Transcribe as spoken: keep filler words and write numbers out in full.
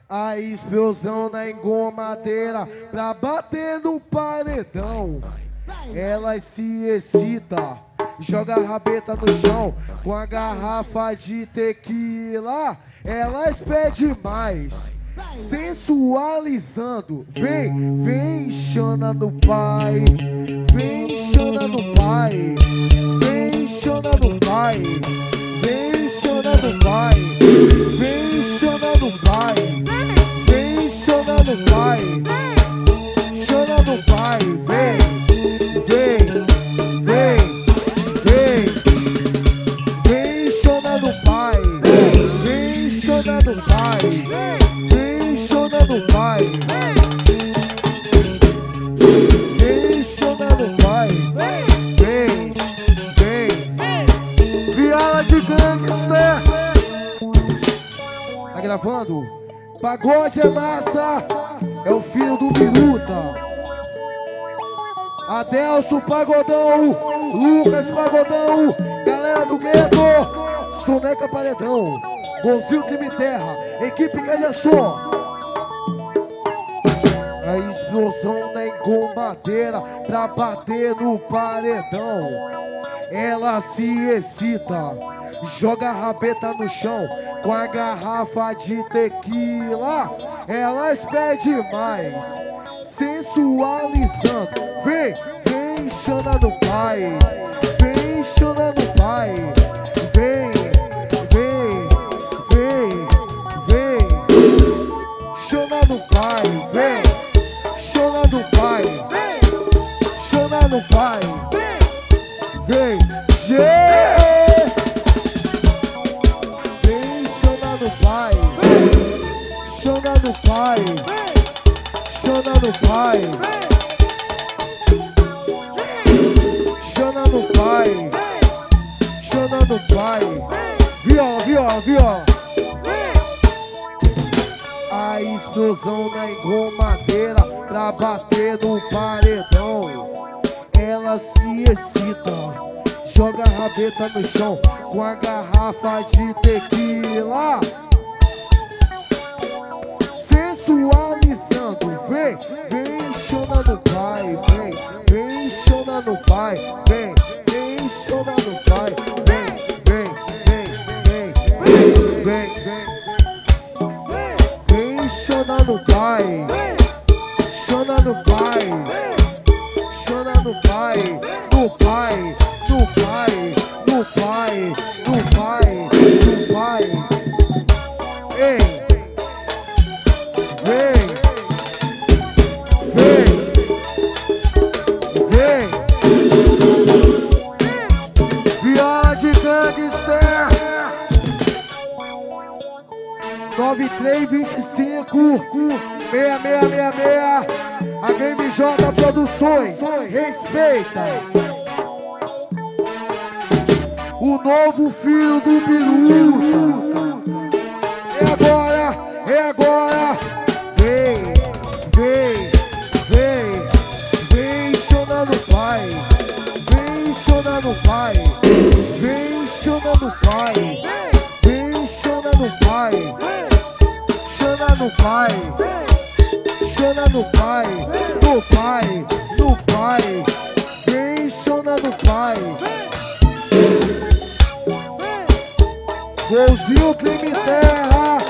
A explosão na engomadeira pra bater no paredão. Elas se excita, joga a rabeta no chão com a garrafa de tequila. Elas pedem mais, sensualizando. Vem, vem, Xana no pai. Vem, Xana no pai. Vem, Xana no pai. Vem, Xana no pai. Vem, Xana no pai. Vem, Xana no pai. Xana no pai. Vem, vem, vem, vem. Vem, Xana no pai. Vem, Xana no pai. Vem, Xana no pai. Vem, Xana no pai. Vem, vem. Viola de gangster. Tá gravando? Pagode é massa. É o filho do Biruta. Adelso Pagodão. Lucas Pagodão. Galera do Medo. Soneca Paredão. Bonzinho Time Terra. Equipe Calhaçó. A explosão da engombadeira pra bater no paredão. Ela se excita, joga a rabeta no chão com a garrafa de tequila. Elas pedem mais, sensualizando. Vem, vem, Xana no pai. Vem, Xana no pai. Vem, vem, vem, vem. Xana no pai, vem. Xana no pai. Xana no pai. Vem, yeah. Vem, Xana no pai. Xana no pai. Xana no pai. Xana no pai. Xana no pai. Viola, viola, viola. A explosão na engomadeira pra bater no paredão. Ela se excita, joga a rabeta no chão com a garrafa de tequila. Sensualizando. Vem, vem, Xana no pai. Vem, vem, Xana no pai. Vem, vem, Xana no pai. Vem, vem, vem, vem, vem, vem, vem. Vem, Xana no pai. Xana no pai. Xana no pai. No pai. No pai. No pai. No pai. No pai. Ei. Vem. Vem. Vem. Viola de gangster. nove três dois cinco seis seis seis seis. A Game J Produções. Respeita. O novo filho do Biruta. É agora. É agora. Vem. Vem. Vem. Vem, Xana no pai. Vem, Xana no pai. Vem, Xana no pai. Vem, Xana no pai. Xana no pai. Xana no pai. No pai. No pai. Vem, Xana no pai. Golzinho Time Terra.